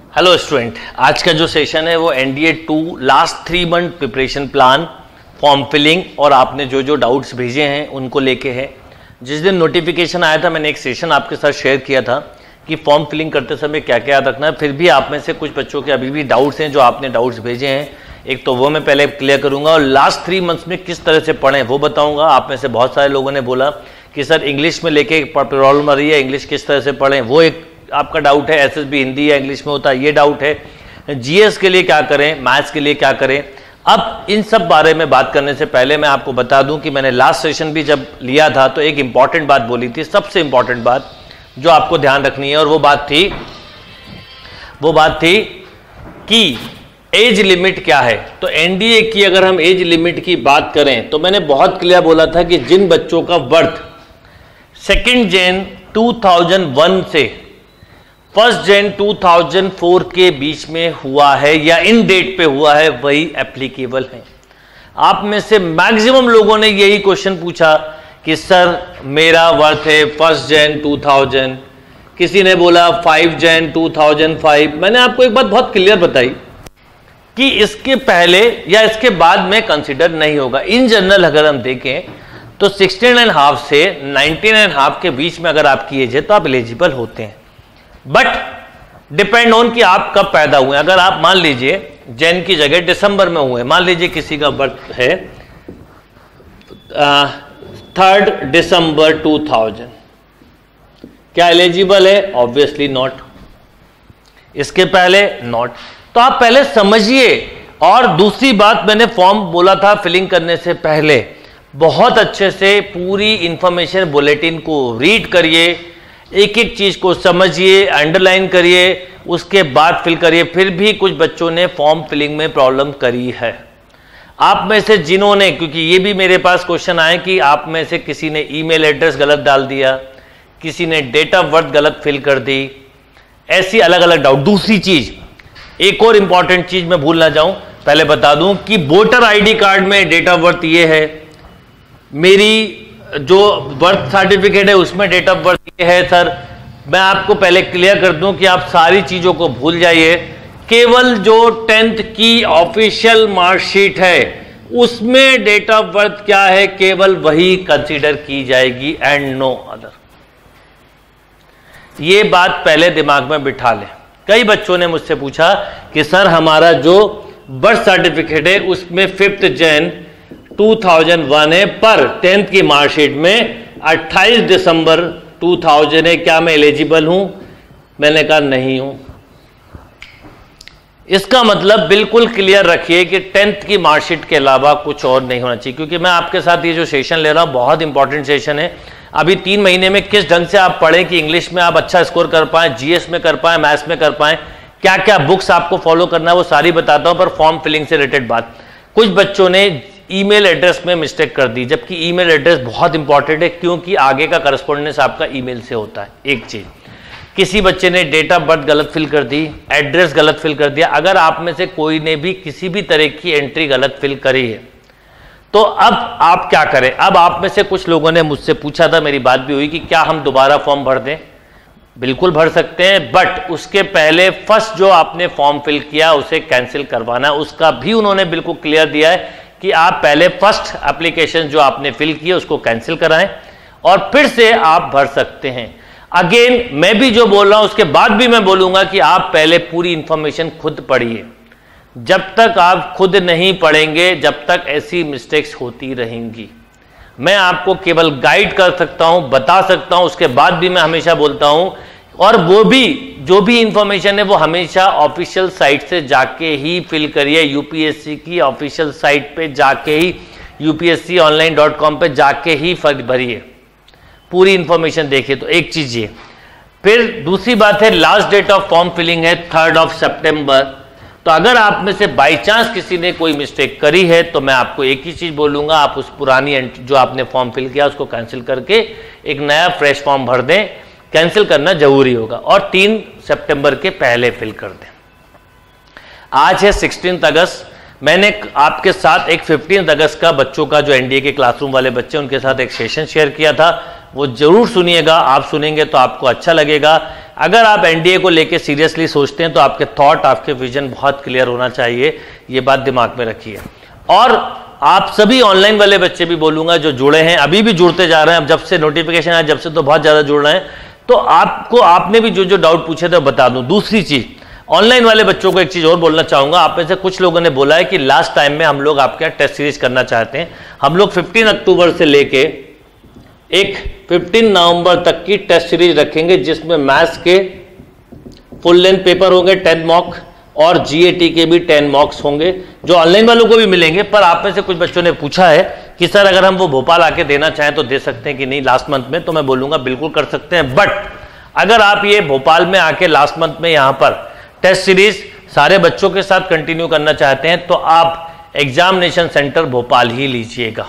Hello student, आज का जो सेशन है वो NDA-2 last 3 month preparation plan, form filling और आपने जो जो डाउट्स भेजे हैं उनको लेके है। जिस दिन नोटिफिकेशन आया था मैंने एक सेशन आपके साथ शेयर किया था कि फॉर्म फिलिंग करते समय क्या क्या याद रखना है। फिर भी आप में से कुछ बच्चों के अभी भी डाउट्स हैं जो आपने डाउट्स भेजे हैं, एक तो वो मैं पहले क्लियर करूंगा और लास्ट 3 मंथ्स में किस तरह से पढ़ें वो बताऊंगा। आप में से बहुत सारे लोगों ने बोला कि सर इंग्लिश में लेके प्रॉब्लम आ रही है, इंग्लिश किस तरह से पढ़ें, वो एक आपका डाउट है। एसएसबी हिंदी या इंग्लिश में होता है ये डाउट है। जीएस के लिए क्या करें, मैथ्स के लिए क्या करें। अब इन सब बारे में बात करने से पहले मैं आपको बता दूं कि मैंने लास्ट सेशन भी जब लिया था तो एक इंपॉर्टेंट बात बोली थी, सबसे इंपॉर्टेंट बात जो आपको ध्यान रखनी है, और वो बात थी कि एज लिमिट क्या है। तो एनडीए की अगर हम एज लिमिट की बात करें तो मैंने बहुत क्लियर बोला था कि जिन बच्चों का बर्थ 2 जन 2001 से 1 जन 2004 के बीच में हुआ है या इन डेट पे हुआ है वही एप्लीकेबल है। आप में से मैक्सिमम लोगों ने यही क्वेश्चन पूछा कि सर मेरा बर्थ है 1 जन 2000, किसी ने बोला 5 जन 2005। मैंने आपको एक बात बहुत क्लियर बताई कि इसके पहले या इसके बाद में कंसीडर नहीं होगा। इन जनरल अगर हम देखें तो 16.5 से 19.5 के बीच में अगर आपकी एज है तो आप एलिजिबल होते हैं, बट डिपेंड ऑन कि आप कब पैदा हुए। अगर आप मान लीजिए जैन की जगह दिसंबर में हुए, मान लीजिए किसी का बर्थ है 3 दिसंबर 2000, क्या एलिजिबल है? Obviously not. इसके पहले नॉट। तो आप पहले समझिए। और दूसरी बात, मैंने फॉर्म बोला था फिलिंग करने से पहले बहुत अच्छे से पूरी इंफॉर्मेशन बुलेटिन को रीड करिए, एक एक चीज को समझिए, अंडरलाइन करिए, उसके बाद फिल करिए। फिर भी कुछ बच्चों ने फॉर्म फिलिंग में प्रॉब्लम करी है। आप में से जिन्होंने, क्योंकि ये भी मेरे पास क्वेश्चन आए कि आप में से किसी ने ईमेल एड्रेस गलत डाल दिया, किसी ने डेट ऑफ बर्थ गलत फिल कर दी, ऐसी अलग अलग डाउट। दूसरी चीज, एक और इंपॉर्टेंट चीज मैं भूल ना जाऊं, पहले बता दूं कि वोटर आईडी कार्ड में डेट ऑफ बर्थ ये है, मेरी जो बर्थ सर्टिफिकेट है उसमें डेट ऑफ बर्थ ये है। सर मैं आपको पहले क्लियर कर दूं कि आप सारी चीजों को भूल जाइए, केवल जो 10th की ऑफिशियल मार्कशीट है उसमें डेट ऑफ बर्थ क्या है केवल वही कंसीडर की जाएगी एंड नो अदर। ये बात पहले दिमाग में बिठा लें। कई बच्चों ने मुझसे पूछा कि सर हमारा जो बर्थ सर्टिफिकेट है उसमें 5 जन 2001 है, पर 10th की मार्कशीट में 28 दिसंबर 2000 है, क्या मैं एलिजिबल हूं? मैंने कहा नहीं हूं। इसका मतलब बिल्कुल क्लियर रखिए कि 10th की मार्कशीट के अलावा कुछ और नहीं होना चाहिए। क्योंकि मैं आपके साथ ये जो सेशन ले रहा हूं बहुत इंपॉर्टेंट सेशन है। अभी 3 महीने में किस ढंग से आप पढ़ें कि इंग्लिश में आप अच्छा स्कोर कर पाएं, जीएस में कर पाएं, मैथ्स में कर पाएं, क्या क्या बुक्स आपको फॉलो करना है वो सारी बताता हूं। पर फॉर्म फिलिंग से रिलेटेड बात, कुछ बच्चों ने ईमेल एड्रेस में मिस्टेक कर दी, जबकि ईमेल एड्रेस बहुत इंपॉर्टेंट है क्योंकि आगे का करस्पॉन्डेंस आपका ईमेल से होता है। एक चीज, किसी बच्चे ने डेट ऑफ बर्थ गलत फिल कर दी, एड्रेस गलत फिल कर दिया। अगर आप में से कोई ने भी किसी भी तरह की एंट्री गलत फिल करी है तो अब आप क्या करें। अब आप में से कुछ लोगों ने मुझसे पूछा था, मेरी बात भी हुई कि क्या हम दोबारा फॉर्म भर दें। बिल्कुल भर सकते हैं, बट उसके पहले फर्स्ट जो आपने फॉर्म फिल किया उसे कैंसिल करवाना है। उसका भी उन्होंने बिल्कुल क्लियर दिया है कि आप पहले फर्स्ट एप्लीकेशन जो आपने फिल किया उसको कैंसिल कराएं और फिर से आप भर सकते हैं। अगेन मैं भी जो बोल रहा हूं उसके बाद भी मैं बोलूंगा कि आप पहले पूरी इंफॉर्मेशन खुद पढ़िए। जब तक आप खुद नहीं पढ़ेंगे जब तक ऐसी मिस्टेक्स होती रहेंगी। मैं आपको केवल गाइड कर सकता हूं, बता सकता हूं, उसके बाद भी मैं हमेशा बोलता हूं, और वो भी जो भी इंफॉर्मेशन है वो हमेशा ऑफिशियल साइट से जाके ही फिल करिए। यूपीएससी की ऑफिशियल साइट पे जाके ही, upsconline.com पे जाके ही भरिए, पूरी इंफॉर्मेशन देखिए। तो एक चीज ये। फिर दूसरी बात है, last date of form filling है 3 सितंबर। तो अगर आप में से बाई चांस किसी ने कोई मिस्टेक करी है तो मैं आपको एक ही चीज बोलूंगा, आप उस पुरानी जो आपने फॉर्म फिल किया उसको कैंसिल करके एक नया फ्रेश फॉर्म भर दें। कैंसिल करना जरूरी होगा और 3 सितंबर के पहले फिल कर दें। आज है 16 अगस्त। मैंने आपके साथ एक 15 अगस्त का बच्चों का जो एनडीए के क्लासरूम वाले बच्चे उनके साथ एक सेशन शेयर किया था, वो जरूर सुनिएगा। आप सुनेंगे तो आपको अच्छा लगेगा। अगर आप एनडीए को लेके सीरियसली सोचते हैं तो आपके थॉट, आपके विजन बहुत क्लियर होना चाहिए, ये बात दिमाग में रखिए। और आप सभी ऑनलाइन वाले बच्चे भी बोलूंगा जो जुड़े हैं, अभी भी जुड़ते जा रहे हैं, अब जब से नोटिफिकेशन आया जब से तो बहुत ज़्यादा जुड़ रहे हैं, तो आपको, आपने भी जो जो डाउट पूछे थे बता दूं। दूसरी चीज़, ऑनलाइन वाले बच्चों को एक चीज़ और बोलना चाहूँगा। आप में से कुछ लोगों ने बोला है कि लास्ट टाइम में हम लोग आपके यहाँ टेस्ट सीरीज करना चाहते हैं। हम लोग 15 अक्टूबर से लेके एक 15 नवंबर तक की टेस्ट सीरीज रखेंगे, जिसमें मैथ्स के फुल लेंथ पेपर होंगे 10 मॉक और जीएटी के भी 10 मॉक्स होंगे, जो ऑनलाइन वालों को भी मिलेंगे। पर आप में से कुछ बच्चों ने पूछा है कि सर अगर हम वो भोपाल आके देना चाहें तो दे सकते हैं कि नहीं लास्ट मंथ में, तो मैं बोलूँगा बिल्कुल कर सकते हैं। बट अगर आप ये भोपाल में आके लास्ट मंथ में यहाँ पर टेस्ट सीरीज सारे बच्चों के साथ कंटिन्यू करना चाहते हैं तो आप एग्जामिनेशन सेंटर भोपाल ही लीजिएगा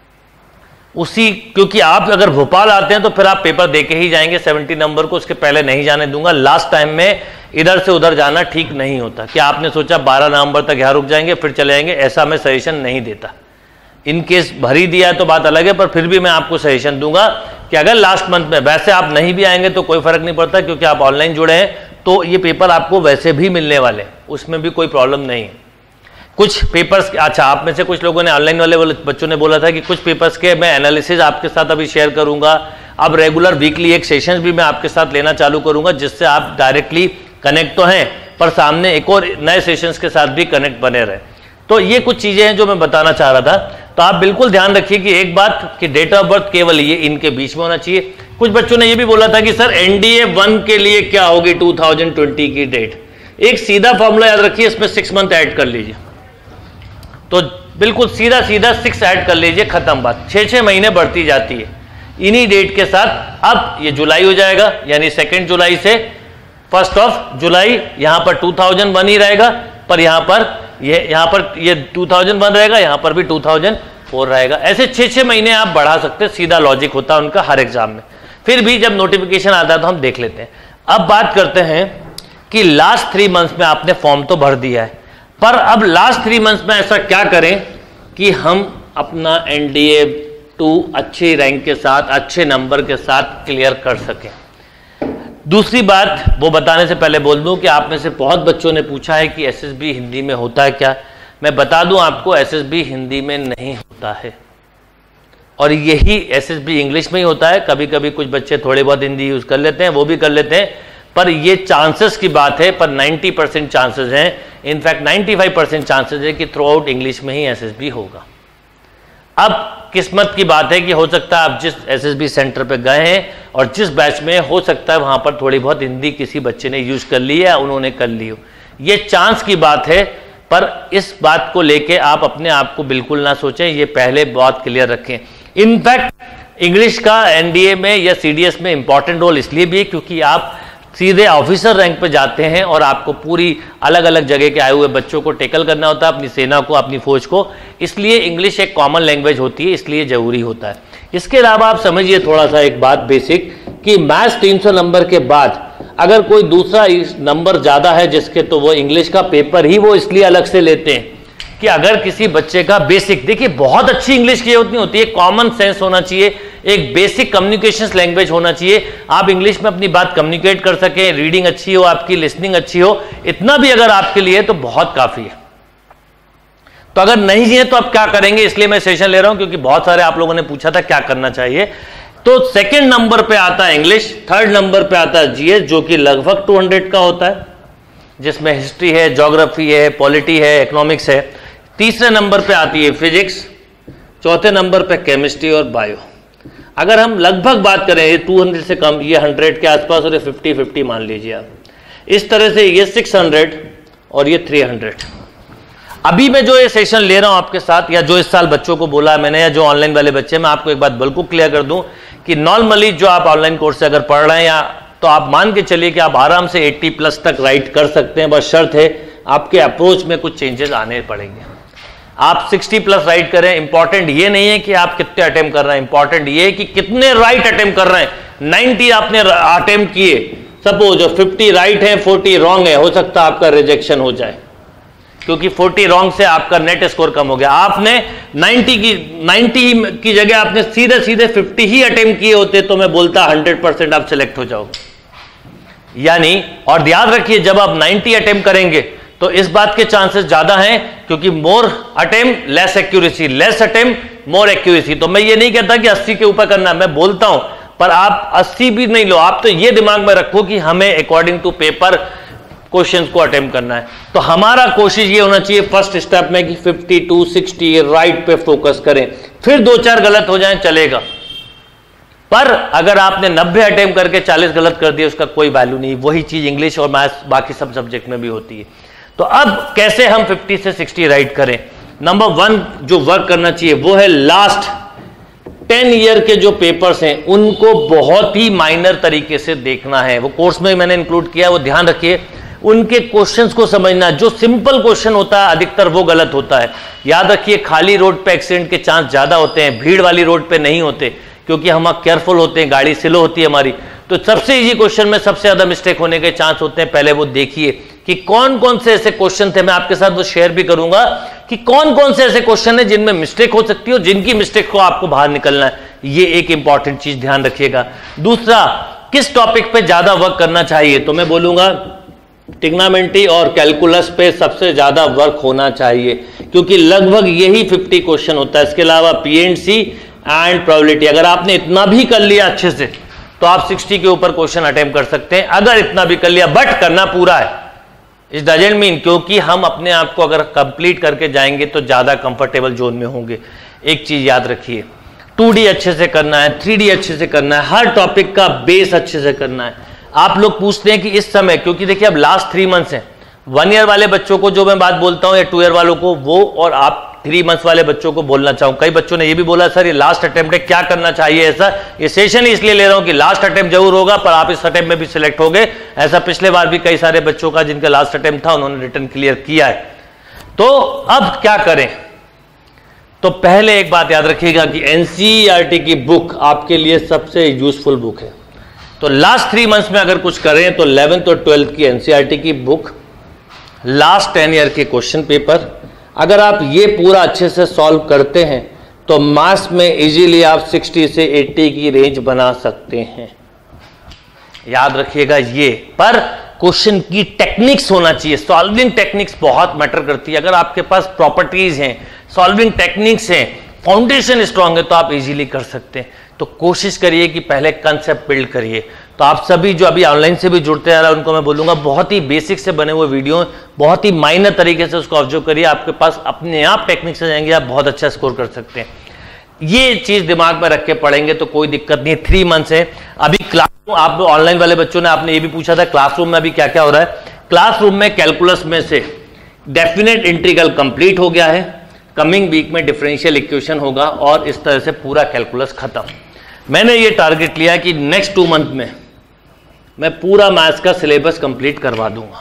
उसी, क्योंकि आप अगर भोपाल आते हैं तो फिर आप पेपर दे के ही जाएंगे 70 नंबर को, उसके पहले नहीं जाने दूंगा। लास्ट टाइम में इधर से उधर जाना ठीक नहीं होता कि आपने सोचा 12 नवंबर तक यहाँ रुक जाएंगे फिर चले जाएंगे, ऐसा मैं सजेशन नहीं देता। इन केस भर ही दिया है तो बात अलग है, पर फिर भी मैं आपको सजेशन दूंगा कि अगर लास्ट मंथ में, वैसे आप नहीं भी आएंगे तो कोई फर्क नहीं पड़ता क्योंकि आप ऑनलाइन जुड़े हैं तो ये पेपर आपको वैसे भी मिलने वाले, उसमें भी कोई प्रॉब्लम नहीं है। कुछ पेपर्स, अच्छा आप में से कुछ लोगों ने, ऑनलाइन वाले बच्चों ने बोला था कि कुछ पेपर्स के मैं एनालिसिस आपके साथ अभी शेयर करूंगा। अब रेगुलर वीकली एक सेशंस भी मैं आपके साथ लेना चालू करूंगा, जिससे आप डायरेक्टली कनेक्ट तो हैं पर सामने एक और नए सेशंस के साथ भी कनेक्ट बने रहे। तो ये कुछ चीजें हैं जो मैं बताना चाह रहा था। तो आप बिल्कुल ध्यान रखिए कि एक बात कि डेट ऑफ बर्थ केवल ये इनके बीच में होना चाहिए। कुछ बच्चों ने ये भी बोला था कि सर एनडीए 1 के लिए क्या होगी 2020 की डेट। एक सीधा फॉर्मूला याद रखिए, इसमें 6 मंथ ऐड कर लीजिए, तो बिल्कुल सीधा सीधा 6 ऐड कर लीजिए, खत्म बात। 6-6 महीने बढ़ती जाती है इन्हीं डेट के साथ। अब ये जुलाई हो जाएगा, यानी 2 जुलाई से 1 जुलाई, यहां पर 2001 ही रहेगा, पर यहां पर ये 2001 रहेगा, यहां पर भी 2004 रहेगा। ऐसे 6-6 महीने आप बढ़ा सकते हैं, सीधा लॉजिक होता है उनका हर एग्जाम में। फिर भी जब नोटिफिकेशन आता है तो हम देख लेते हैं। अब बात करते हैं कि लास्ट 3 मंथ्स में आपने फॉर्म तो भर दिया है, पर अब लास्ट 3 मंथ्स में ऐसा क्या करें कि हम अपना NDA-2 अच्छे रैंक के साथ, अच्छे नंबर के साथ क्लियर कर सकें। दूसरी बात वो बताने से पहले बोल दूं कि आप में से बहुत बच्चों ने पूछा है कि SSB हिंदी में होता है क्या। मैं बता दूं आपको, SSB हिंदी में नहीं होता है, और यही SSB इंग्लिश में ही होता है। कभी कभी कुछ बच्चे थोड़े बहुत हिंदी यूज कर लेते हैं, वो भी कर लेते हैं, पर ये चांसेस की बात है। पर 90% चांसेस हैं, इनफैक्ट 95% चांसेस है कि थ्रू आउट इंग्लिश में ही SSB होगा। अब किस्मत की बात है कि हो सकता है आप जिस SSB सेंटर पे गए हैं और जिस बैच में, हो सकता है वहां पर थोड़ी बहुत हिंदी किसी बच्चे ने यूज कर ली है, उन्होंने कर ली हो, ये चांस की बात है। पर इस बात को लेके आप अपने आप को बिल्कुल ना सोचें, ये पहले बहुत क्लियर रखें। इनफैक्ट इंग्लिश का NDA में या CDS में इंपॉर्टेंट रोल इसलिए भी है क्योंकि आप सीधे ऑफिसर रैंक पे जाते हैं और आपको पूरी अलग अलग जगह के आए हुए बच्चों को टेकल करना होता है, अपनी सेना को, अपनी फौज को। इसलिए इंग्लिश एक कॉमन लैंग्वेज होती है, इसलिए जरूरी होता है। इसके अलावा आप समझिए थोड़ा सा एक बात बेसिक, कि मैथ्स 300 नंबर के बाद अगर कोई दूसरा नंबर ज़्यादा है जिसके, तो वो इंग्लिश का पेपर ही वो इसलिए अलग से लेते हैं कि अगर किसी बच्चे का बेसिक, देखिए बहुत अच्छी इंग्लिश की उतनी होती है, कॉमन सेंस होना चाहिए, एक बेसिक कम्युनिकेशन लैंग्वेज होना चाहिए, आप इंग्लिश में अपनी बात कम्युनिकेट कर सकें, रीडिंग अच्छी हो, आपकी लिसनिंग अच्छी हो, इतना भी अगर आपके लिए तो बहुत काफ़ी है। तो अगर नहीं है तो आप क्या करेंगे, इसलिए मैं सेशन ले रहा हूं क्योंकि बहुत सारे आप लोगों ने पूछा था क्या करना चाहिए। तो 2nd नंबर पे आता है इंग्लिश, 3rd नंबर पे आता है GS जो कि लगभग 200 का होता है, जिसमें हिस्ट्री है, ज्योग्राफी है, पॉलिटी है, इकोनॉमिक्स है। 3रे नंबर पे आती है फिजिक्स, 4थे नंबर पे केमिस्ट्री और बायो। अगर हम लगभग बात करें, ये 200 से कम, ये 100 के आसपास और ये 50-50 मान लीजिए आप। इस तरह से ये 600 और ये 300। अभी मैं जो ये सेशन ले रहा हूं आपके साथ, या जो इस साल बच्चों को बोला है मैंने, या जो ऑनलाइन वाले बच्चे, मैं आपको एक बात बिल्कुल क्लियर कर दूं कि नॉर्मली जो आप ऑनलाइन कोर्स से अगर पढ़ रहे हैं, या तो आप मान के चलिए कि आप आराम से 80+ तक राइट कर सकते हैं। बस शर्त है आपके अप्रोच में कुछ चेंजेस आने पड़ेंगे। आप 60+ राइट करें। इंपॉर्टेंट ये नहीं है कि आप कितने अटेम्प्ट कर रहे हैं, इंपॉर्टेंट ये है कि कितने राइट अटेम्प्ट कर रहे हैं। 90 आपने अटेम्प्ट किए, सपोज 50 राइट है, 40 रॉन्ग है, हो सकता है आपका रिजेक्शन हो जाए, क्योंकि 40 रॉन्ग से आपका नेट स्कोर कम हो गया। आपने 90 की जगह आपने सीधे 50 ही अटेम्प्ट किए होते तो मैं बोलता 100% आप सिलेक्ट हो जाओगे। यानी, और याद रखिए जब आप 90 अटेम्प्ट करेंगे तो इस बात के चांसेस ज्यादा हैं, क्योंकि more attempt less accuracy, less attempt more accuracy. तो मैं ये नहीं कहता कि 80 के ऊपर करना है, मैं बोलता हूं, पर आप 80 भी नहीं लो, आप तो ये दिमाग में रखो कि हमें अकॉर्डिंग टू पेपर क्वेश्चंस को अटेम्प्ट करना है। तो हमारा कोशिश ये होना चाहिए फर्स्ट स्टेप में कि 52, 60 राइट पे फोकस करें, फिर 2-4 गलत हो जाएं चलेगा, पर अगर आपने 90 अटेम्प्ट करके 40 गलत कर दिए उसका कोई वैल्यू नहीं। वही चीज इंग्लिश और मैथ्स बाकी सब सब्जेक्ट में भी होती है। तो अब कैसे हम 50 से 60 राइट करें? नंबर 1 जो वर्क करना चाहिए वो है लास्ट 10 ईयर के जो पेपर्स हैं उनको बहुत ही माइनर तरीके से देखना है। वो कोर्स में मैंने इंक्लूड किया है, वो ध्यान रखिए, उनके क्वेश्चंस को समझना। जो सिंपल क्वेश्चन होता है अधिकतर वो गलत होता है। याद रखिए खाली रोड पे एक्सीडेंट के चांस ज्यादा होते हैं, भीड़ वाली रोड पे नहीं होते, क्योंकि हम केयरफुल होते हैं, गाड़ी स्लो होती है हमारी। तो सबसे इजी क्वेश्चन में सबसे ज्यादा मिस्टेक होने के चांस होते हैं। पहले वो देखिए कि कौन कौन से ऐसे क्वेश्चन थे, मैं आपके साथ वो शेयर भी करूंगा कि कौन कौन से ऐसे क्वेश्चन है जिनमें मिस्टेक हो सकती है और जिनकी मिस्टेक को आपको बाहर निकलना है। ये एक इंपॉर्टेंट चीज ध्यान रखिएगा। दूसरा, किस टॉपिक पे ज्यादा वर्क करना चाहिए? तो मैं बोलूंगा ट्रिग्नोमेट्री और कैलकुलस पे सबसे ज्यादा वर्क होना चाहिए, क्योंकि लगभग यही 50 क्वेश्चन होता है। इसके अलावा पीएनसी एंड प्रोबेबिलिटी, अगर आपने इतना भी कर लिया अच्छे से तो आप 60 के ऊपर क्वेश्चन अटेम्प्ट कर सकते हैं, अगर इतना भी कर लिया, बट करना पूरा है। इट डजंट मीन, क्योंकि हम अपने आप को अगर कंप्लीट करके जाएंगे तो ज्यादा कंफर्टेबल जोन में होंगे। एक चीज याद रखिए, 2D अच्छे से करना है, 3D अच्छे से करना है, हर टॉपिक का बेस अच्छे से करना है। आप लोग पूछते हैं कि इस समय, क्योंकि देखिए अब लास्ट 3 मंथ्स हैं, 1 ईयर वाले बच्चों को जो मैं बात बोलता हूं या 2 ईयर वालों को वो, और आप 3 मंथ्स वाले बच्चों को बोलना चाहूं। कई बच्चों ने ये भी बोला सर ये लास्ट अटेम्प्ट है, क्या करना चाहिए ऐसा? ये सेशन ही इसलिए ले रहा हूं कि लास्ट अटेम्प्ट जरूर होगा, पर आप इस अटेम्प्ट में भी सिलेक्ट हो गए। ऐसा पिछले बार भी कई सारे बच्चों का जिनका लास्ट अटेम्प्ट था उन्होंने रिटर्न क्लियर किया है। तो अब क्या करें? तो पहले एक बात याद रखिएगा कि एनसीईआरटी की बुक आपके लिए सबसे यूजफुल बुक है। तो लास्ट 3 मंथ्स में अगर कुछ करें तो 11th और 12th की एनसीईआरटी की बुक, लास्ट 10 ईयर के क्वेश्चन पेपर, अगर आप ये पूरा अच्छे से सॉल्व करते हैं तो मास में इजीली आप 60 से 80 की रेंज बना सकते हैं। याद रखिएगा ये, पर क्वेश्चन की टेक्निक्स होना चाहिए, सॉल्विंग टेक्निक्स बहुत मैटर करती है। अगर आपके पास प्रॉपर्टीज हैं, सॉल्विंग टेक्निक्स हैं, फाउंडेशन स्ट्रांग है तो आप इजीली कर सकते हैं। तो कोशिश करिए कि पहले कंसेप्ट बिल्ड करिए। तो आप सभी जो अभी ऑनलाइन से भी जुड़ते आ रहे हैं उनको मैं बोलूंगा बहुत ही बेसिक से बने हुए वीडियो, बहुत ही माइनर तरीके से उसको ऑब्जर्व करिए, आपके पास अपने आप टेक्निक्स आ जाएंगे, आप बहुत अच्छा स्कोर कर सकते हैं। ये चीज दिमाग में रख के पढ़ेंगे तो कोई दिक्कत नहीं। 3 मंथ्स है अभी। क्लासरूम, आप ऑनलाइन वाले बच्चों ने आपने ये भी पूछा था क्लासरूम में अभी क्या क्या हो रहा है। क्लासरूम में कैलकुलस में से डेफिनेट इंटीग्रल कंप्लीट हो गया है, कमिंग वीक में डिफरेंशियल इक्वेशन होगा और इस तरह से पूरा कैलकुलस खत्म। मैंने ये टारगेट लिया कि नेक्स्ट 2 मंथ में मैं पूरा मैथ्स का सिलेबस कंप्लीट करवा दूंगा,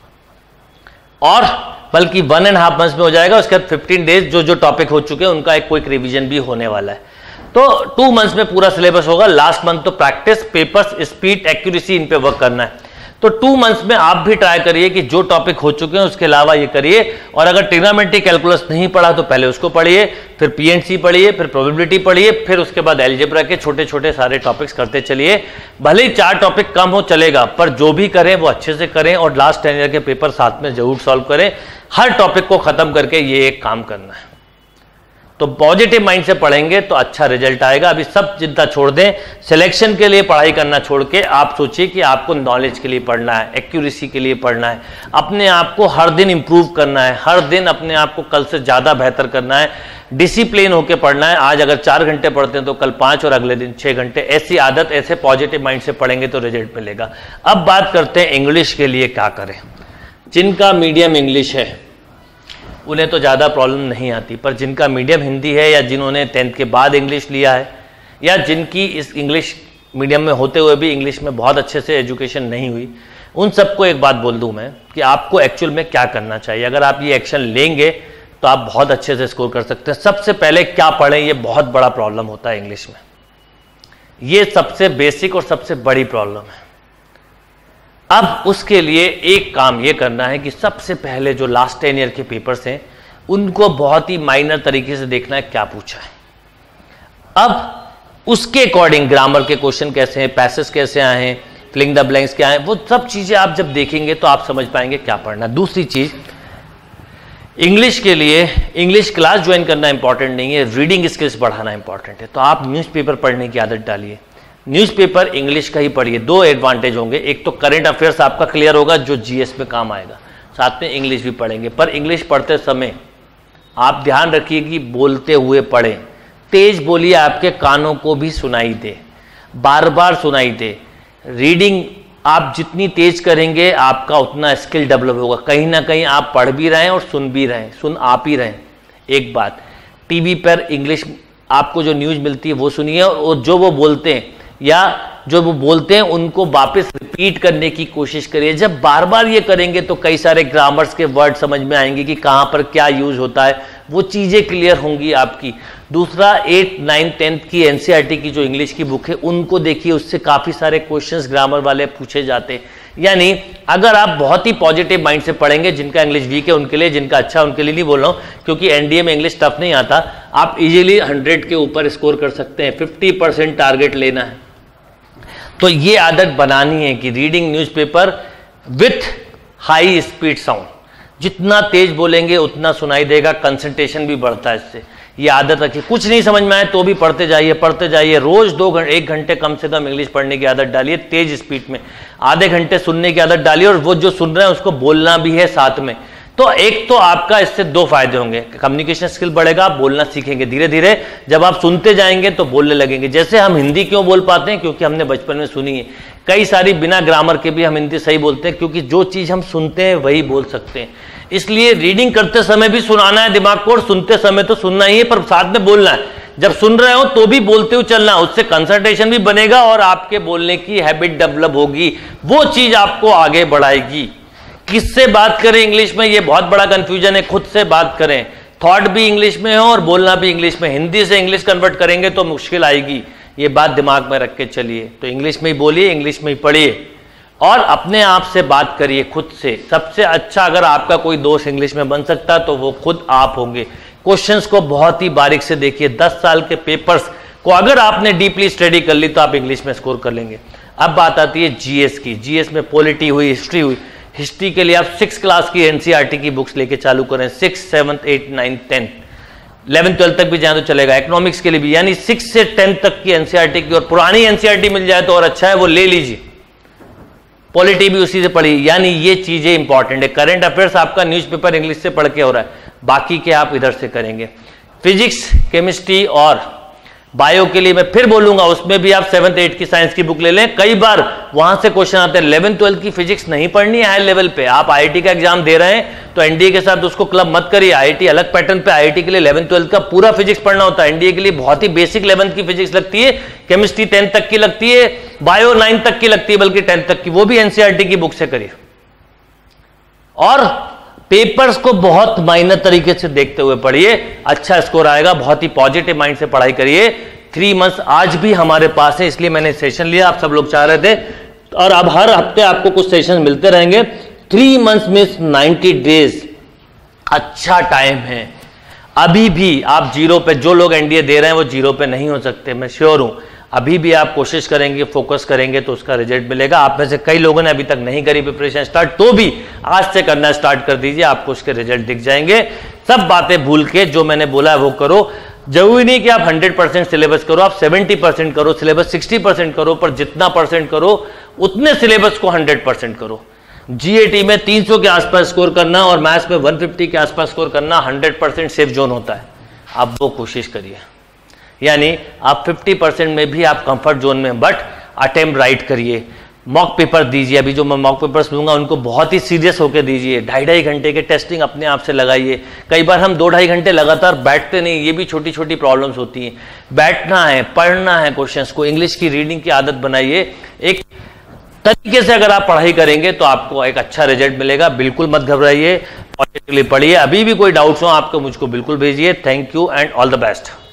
और बल्कि 1.5 मंथ्स में हो जाएगा। उसके बाद 15 डेज जो जो टॉपिक हो चुके हैं उनका एक क्विक रिवीजन भी होने वाला है। तो 2 मंथ्स में पूरा सिलेबस होगा। लास्ट मंथ तो प्रैक्टिस, पेपर्स, स्पीड, एक्यूरेसी, इन पे वर्क करना है। तो 2 मंथ्स में आप भी ट्राई करिए कि जो टॉपिक हो चुके हैं उसके अलावा ये करिए। और अगर ट्रिग्नोमेट्री कैलकुलस नहीं पढ़ा तो पहले उसको पढ़िए, फिर पीएनसी पढ़िए, फिर प्रोबेबिलिटी पढ़िए, फिर उसके बाद एलजेब्रा के छोटे छोटे सारे टॉपिक्स करते चलिए। भले ही 4 टॉपिक कम हो चलेगा, पर जो भी करें वो अच्छे से करें और लास्ट 10 ईयर के पेपर साथ में जरूर सॉल्व करें। हर टॉपिक को खत्म करके ये एक काम करना है। तो पॉजिटिव माइंड से पढ़ेंगे तो अच्छा रिजल्ट आएगा। अभी सब चिंता छोड़ दें, सिलेक्शन के लिए पढ़ाई करना छोड़ के आप सोचिए कि आपको नॉलेज के लिए पढ़ना है, एक्यूरेसी के लिए पढ़ना है, अपने आप को हर दिन इंप्रूव करना है, हर दिन अपने आप को कल से ज़्यादा बेहतर करना है, डिसिप्लिन होकर पढ़ना है। आज अगर 4 घंटे पढ़ते हैं तो कल 5 और अगले दिन 6 घंटे। ऐसी आदत, ऐसे पॉजिटिव माइंड से पढ़ेंगे तो रिजल्ट मिलेगा। अब बात करते हैं इंग्लिश के लिए क्या करें। जिनका मीडियम इंग्लिश है उन्हें तो ज़्यादा प्रॉब्लम नहीं आती, पर जिनका मीडियम हिंदी है या जिन्होंने 10th के बाद इंग्लिश लिया है या जिनकी इस इंग्लिश मीडियम में होते हुए भी इंग्लिश में बहुत अच्छे से एजुकेशन नहीं हुई, उन सबको एक बात बोल दूं मैं कि आपको एक्चुअल में क्या करना चाहिए। अगर आप ये एक्शन लेंगे तो आप बहुत अच्छे से स्कोर कर सकते हैं। सबसे पहले क्या पढ़ें, ये बहुत बड़ा प्रॉब्लम होता है इंग्लिश में। ये सबसे बेसिक और सबसे बड़ी प्रॉब्लम है। अब उसके लिए एक काम ये करना है कि सबसे पहले जो लास्ट 10 ईयर के पेपर्स हैं उनको बहुत ही माइनर तरीके से देखना है क्या पूछा है। अब उसके अकॉर्डिंग ग्रामर के क्वेश्चन कैसे हैं, पैसेज कैसे आए हैं, फिलिंग द ब्लैंक्स क्या है, वो सब चीजें आप जब देखेंगे तो आप समझ पाएंगे क्या पढ़ना। दूसरी चीज, इंग्लिश के लिए इंग्लिश क्लास ज्वाइन करना इंपॉर्टेंट नहीं है, रीडिंग स्किल्स बढ़ाना इंपॉर्टेंट है। तो आप न्यूज़पेपर पढ़ने की आदत डालिए, न्यूज़पेपर इंग्लिश का ही पढ़िए। दो एडवांटेज होंगे, एक तो करंट अफेयर्स आपका क्लियर होगा जो जीएस में काम आएगा, साथ में इंग्लिश भी पढ़ेंगे। पर इंग्लिश पढ़ते समय आप ध्यान रखिए कि बोलते हुए पढ़ें, तेज बोलिए, आपके कानों को भी सुनाई दे, बार बार सुनाई दे। रीडिंग आप जितनी तेज करेंगे आपका उतना स्किल डेवलप होगा। कहीं ना कहीं आप पढ़ भी रहे हैं और सुन भी रहे हैं, सुन आप ही रहे हैं। एक बात, टीवी पर इंग्लिश आपको जो न्यूज़ मिलती है वो सुनिए, और जो वो बोलते हैं या जो वो बोलते हैं उनको वापस रिपीट करने की कोशिश करिए। जब बार बार ये करेंगे तो कई सारे ग्रामर्स के वर्ड समझ में आएंगे कि कहाँ पर क्या यूज होता है, वो चीज़ें क्लियर होंगी आपकी। दूसरा, 8, 9, 10 की एनसीईआरटी की जो इंग्लिश की बुक है उनको देखिए, उससे काफ़ी सारे क्वेश्चंस ग्रामर वाले पूछे जाते हैं। यानी अगर आप बहुत ही पॉजिटिव माइंड से पढ़ेंगे, जिनका इंग्लिश वीक है उनके लिए, जिनका अच्छा उनके लिए नहीं बोल रहा हूँ, क्योंकि एनडीए में इंग्लिश टफ नहीं आता, आप इजीली 100 के ऊपर स्कोर कर सकते हैं। 50% टारगेट लेना है। तो ये आदत बनानी है कि reading newspaper with high speed sound, जितना तेज बोलेंगे उतना सुनाई देगा, कंसंट्रेशन भी बढ़ता है इससे। ये आदत रखिए। कुछ नहीं समझ में आए तो भी पढ़ते जाइए। रोज 1 घंटे कम से कम इंग्लिश पढ़ने की आदत डालिए तेज स्पीड में। आधे घंटे सुनने की आदत डालिए, और वो जो सुन रहे हैं उसको बोलना भी है साथ में। तो एक तो आपका इससे 2 फायदे होंगे, कम्युनिकेशन स्किल बढ़ेगा, आप बोलना सीखेंगे धीरे धीरे। जब आप सुनते जाएंगे तो बोलने लगेंगे। जैसे हम हिंदी क्यों बोल पाते हैं, क्योंकि हमने बचपन में सुनी है। कई सारी बिना ग्रामर के भी हम हिंदी सही बोलते हैं, क्योंकि जो चीज हम सुनते हैं वही बोल सकते हैं। इसलिए रीडिंग करते समय भी सुनाना है दिमाग को, और सुनते समय तो सुनना ही है, पर साथ में बोलना है। जब सुन रहे हो तो भी बोलते हुए चलना, उससे कंसंट्रेशन भी बनेगा और आपके बोलने की हैबिट डेवलप होगी। वो चीज आपको आगे बढ़ाएगी। किससे बात करें इंग्लिश में, ये बहुत बड़ा कंफ्यूजन है। खुद से बात करें, थॉट भी इंग्लिश में हो और बोलना भी इंग्लिश में। हिंदी से इंग्लिश कन्वर्ट करेंगे तो मुश्किल आएगी, ये बात दिमाग में रख के चलिए। तो इंग्लिश में ही बोलिए, इंग्लिश में ही पढ़िए, और अपने आप से बात करिए खुद से। सबसे अच्छा अगर आपका कोई दोस्त इंग्लिश में बन सकता है तो वो खुद आप होंगे। क्वेश्चंस को बहुत ही बारीक से देखिए। 10 साल के पेपर्स को अगर आपने डीपली स्टडी कर ली तो आप इंग्लिश में स्कोर कर लेंगे। अब बात आती है जीएस की। जीएस में पॉलिटी हुई, हिस्ट्री हुई। हिस्ट्री के लिए आप 6 क्लास की एनसीईआरटी की बुक्स लेके चालू करें। 6, 7, 8, 9, 10, 11, 12 तक भी जाए तो चलेगा। इकोनॉमिक्स के लिए भी, यानी 6 से 10 तक की एनसीईआरटी की, और पुरानी एनसीईआरटी मिल जाए तो और अच्छा है, वो ले लीजिए। पॉलिटी भी उसी से पढ़ी। यानी ये चीजें इंपॉर्टेंट है। करंट अफेयर्स आपका न्यूज़पेपर इंग्लिश से पढ़ के हो रहा है, बाकी के आप इधर से करेंगे। फिजिक्स, केमिस्ट्री और बायो के लिए मैं फिर बोलूंगा, उसमें भी आप 7th 8th की साइंस की बुक ले लें। कई बार वहां से क्वेश्चन आते हैं। 11th 12th की फिजिक्स नहीं पढ़नी है हाई लेवल पे, आप आईआईटी का एग्जाम दे रहे हैं तो एनडीए के साथ उसको क्लब मत करिए। आईआईटी अलग पैटर्न पे, आईआईटी के लिए 11th 12th का पूरा फिजिक्स पढ़ना होता है। एनडीए के लिए बहुत ही बेसिक 11th की फिजिक्स लगती है, केमिस्ट्री 10th तक की लगती है, बायो 9th तक की लगती है, बल्कि 10th तक की, वो भी एनसीईआरटी की बुक से करिए। और पेपर्स को बहुत माइनर तरीके से देखते हुए पढ़िए, अच्छा स्कोर आएगा। बहुत ही पॉजिटिव माइंड से पढ़ाई करिए। 3 मंथ्स आज भी हमारे पास है, इसलिए मैंने सेशन लिया, आप सब लोग चाह रहे थे, और अब हर हफ्ते आपको कुछ सेशन मिलते रहेंगे। 3 मंथ्स मीन्स 90 डेज, अच्छा टाइम है। अभी भी आप 0 पे, जो लोग एनडीए दे रहे हैं वो 0 पे नहीं हो सकते, मैं श्योर हूं। अभी भी आप कोशिश करेंगे, फोकस करेंगे तो उसका रिजल्ट मिलेगा। आप में से कई लोगों ने अभी तक नहीं करी प्रिपरेशन स्टार्ट, तो भी आज से करना स्टार्ट कर दीजिए, आपको उसके रिजल्ट दिख जाएंगे। सब बातें भूल के जो मैंने बोला है वो करो। जरूरी नहीं कि आप 100% सिलेबस करो, आप 70% करो, सिलेबस 60% करो, पर जितना परसेंट करो उतने सिलेबस को 100% करो। जीएटी में 300 के आसपास स्कोर करना और मैथ्स में 150 के आसपास स्कोर करना 100% सेफ जोन होता है। आप वो कोशिश करिए, यानी आप 50% में भी आप कंफर्ट जोन में, बट अटेम्प्ट राइट करिए। मॉक पेपर दीजिए। अभी जो मैं मॉक पेपर्स लूंगा उनको बहुत ही सीरियस होकर दीजिए। 2.5 घंटे के टेस्टिंग अपने आप से लगाइए। कई बार हम 2-2.5 घंटे लगातार बैठते नहीं, ये भी छोटी छोटी प्रॉब्लम्स होती हैं। बैठना है, पढ़ना है क्वेश्चंस को। इंग्लिश की रीडिंग की आदत बनाइए। एक तरीके से अगर आप पढ़ाई करेंगे तो आपको एक अच्छा रिजल्ट मिलेगा। बिल्कुल मत घबराइए, पॉजिटिवली पढ़िए। अभी भी कोई डाउट्स हो आपको मुझको बिल्कुल भेजिए। Thank you and all the best.